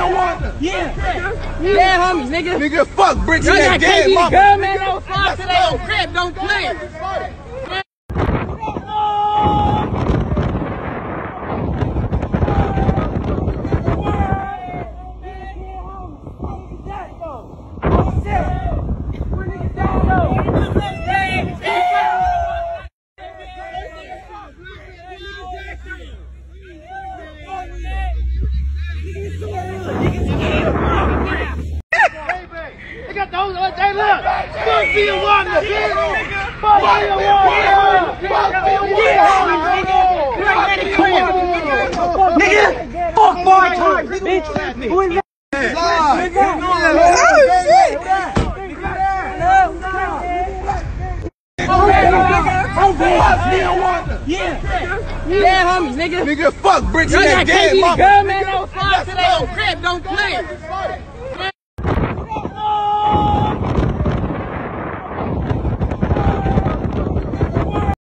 Yeah, homies, nigga. Nigga, fuck Bricc Y'all in that got KD game, mama. girl, man. Don't fly today on Crip. Don't play. They got those on day look. Fuck me a wonder, bitch. Fuck me a wonder. Fuck me a wonder. Nigga, fuck bar time, bitch. Who is that? Yeah, homies, nigga. Nigga, fuck Bricc in Y'all that got game, KD mama. girl, man. Don't fly today on Crip. Don't play.